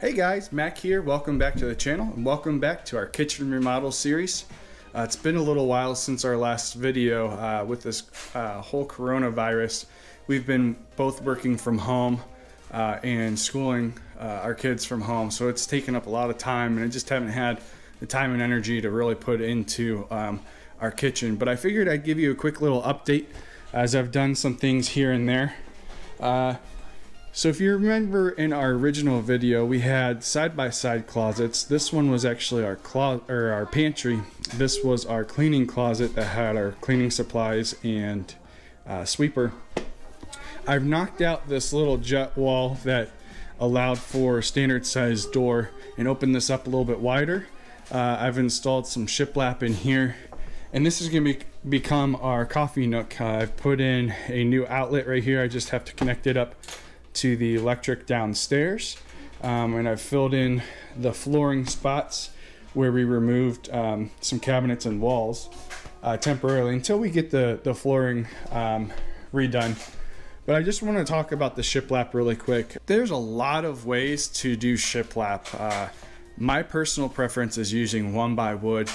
Hey guys, Mac here. Welcome back to the channel and welcome back to our kitchen remodel series. It's been a little while since our last video with this whole coronavirus. We've been both working from home and schooling our kids from home, so it's taken up a lot of time and I just haven't had the time and energy to really put into our kitchen. But I figured I'd give you a quick little update as I've done some things here and there. So if you remember in our original video, we had side-by-side closets. This one was actually our pantry. This was our cleaning closet that had our cleaning supplies and sweeper. I've knocked out this little jut wall that allowed for a standard size door and opened this up a little bit wider. I've installed some shiplap in here, and this is going to become our coffee nook. I've put in a new outlet right here. I just have to connect it up to the electric downstairs, and I've filled in the flooring spots where we removed some cabinets and walls temporarily until we get the flooring redone. But I just want to talk about the shiplap really quick. There's a lot of ways to do shiplap. My personal preference is using 1x wood.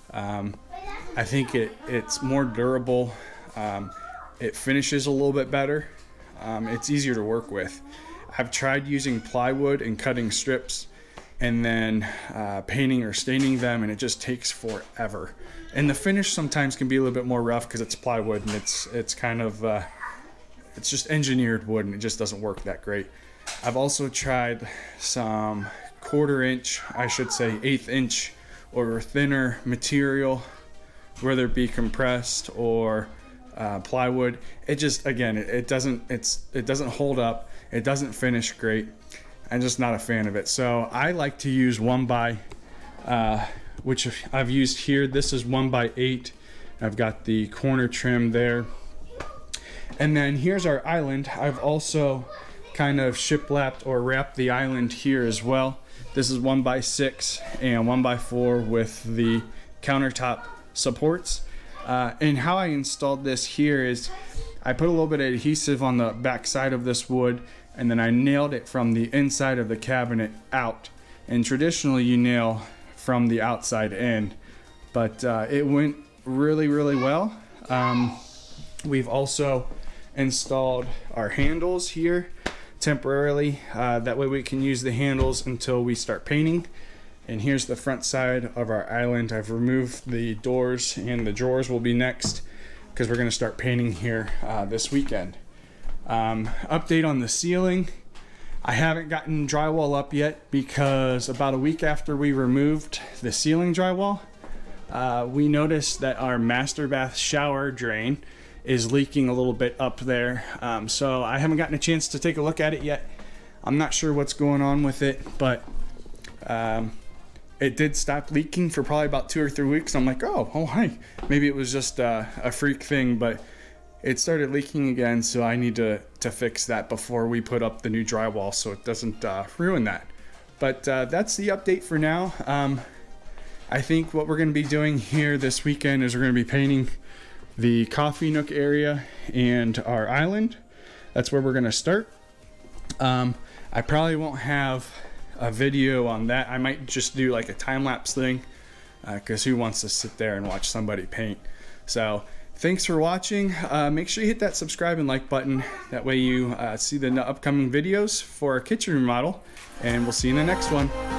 I think it's more durable. It finishes a little bit better. It's easier to work with. I've tried using plywood and cutting strips and then painting or staining them, and it just takes forever. And the finish sometimes can be a little bit more rough because it's plywood and it's kind of it's just engineered wood and it just doesn't work that great. I've also tried some 1/4 inch, I should say 1/8 inch or thinner material, whether it be compressed or plywood. It just, again, it doesn't hold up. It doesn't finish great. I'm just not a fan of it. So I like to use 1x, which I've used here. This is 1x8. I've got the corner trim there. And then here's our island. I've also kind of shiplapped or wrapped the island here as well. This is 1x6 and 1x4 with the countertop supports. And how I installed this here is I put a little bit of adhesive on the back side of this wood, and then I nailed it from the inside of the cabinet out. And traditionally you nail from the outside in, but it went really well. We've also installed our handles here temporarily. That way we can use the handles until we start painting. And here's the front side of our island. I've removed the doors, and the drawers will be next because we're going to start painting here this weekend. Update on the ceiling. I haven't gotten drywall up yet because about a week after we removed the ceiling drywall, we noticed that our master bath shower drain is leaking a little bit up there. So I haven't gotten a chance to take a look at it yet. I'm not sure what's going on with it, but it did stop leaking for probably about 2 or 3 weeks. I'm like, oh, hi. Maybe it was just a freak thing, but it started leaking again, so I need to fix that before we put up the new drywall so it doesn't ruin that. But that's the update for now. I think what we're going to be doing here this weekend is we're going to be painting the coffee nook area and our island. That's where we're going to start. I probably won't have a video on that. I might just do like a time-lapse thing because who wants to sit there and watch somebody paint? So thanks for watching. Make sure you hit that subscribe and like button. That way you see the upcoming videos for our kitchen remodel, and we'll see you in the next one.